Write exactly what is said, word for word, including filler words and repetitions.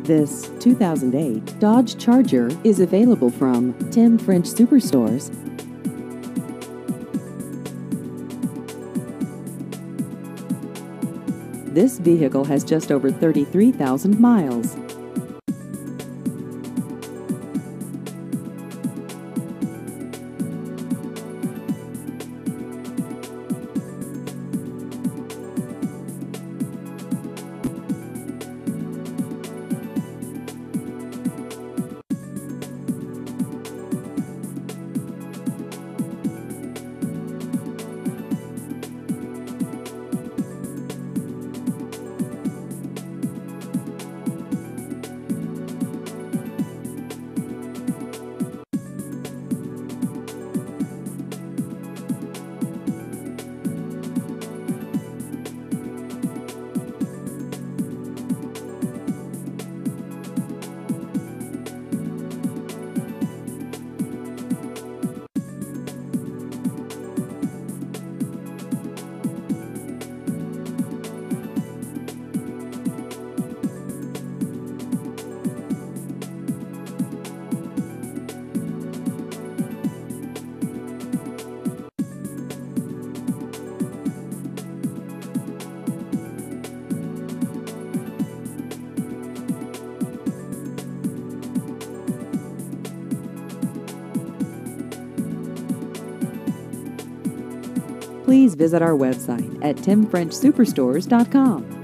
This two thousand eight Dodge Charger is available from Tim French Superstores. This vehicle has just over thirty-three thousand miles. Please visit our website at tim french superstores dot com.